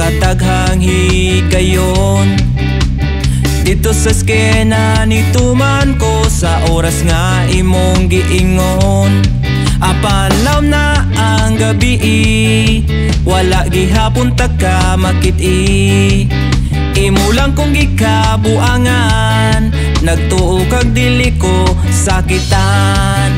daghang higayon. Dito sa skena nituman ko sa oras nga imong giingon. Apalaw na ang gabi, wala gihapon ta ka makit-i. Imo lang kong gikabuangan, nagtuo kag dili ko sakitan.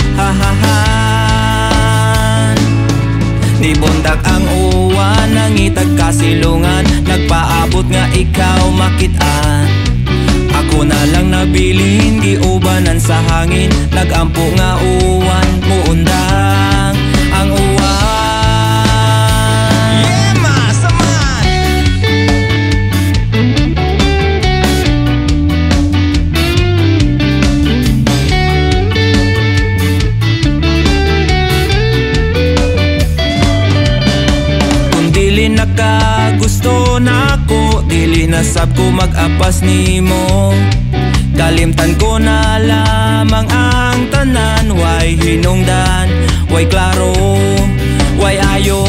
Hahahan. Nibundak ang uwan, nangitag kasilungan, nagpaabot nga ikaw makit-an. Ako na lang nabilin, giubanan sa hangin, nagampo nga uwan, muundang ang uwan. Yeah, masaman! Kung dili nakagusto na ako, dili na sab ko mag-apas nimo. Kalimtan ko na lamang ang tanan, way hinungdan, way klaro, way ayo.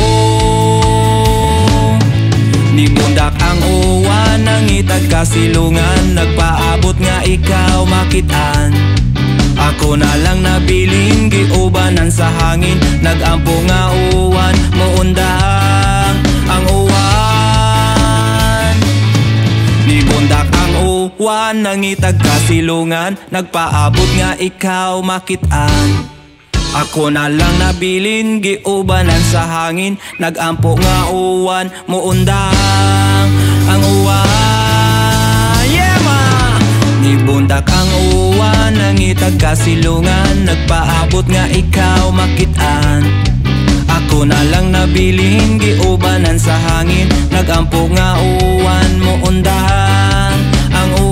Nibundak ang uwan, nangitag kasilungan, nagpaabot nga ikaw makit-an. Ako na lang nabilin, giubanan sa hangin, nagampo nga uwan, muundang ang uwan. Nibundak ang uwan, nangitag kasilungan, nagpaabot nga ikaw makit-an. Ako na lang nabilin, giubanan sa hangin, nagampo nga uwan, muundang ang uwan. Yeah, ma! Nibundak ang uwan, nangitag kasilungan, nagpaabot nga ikaw makit-an. Ako na lang nabilin, giubanan sa hangin, nagampo nga uwan, muundang ang uwan.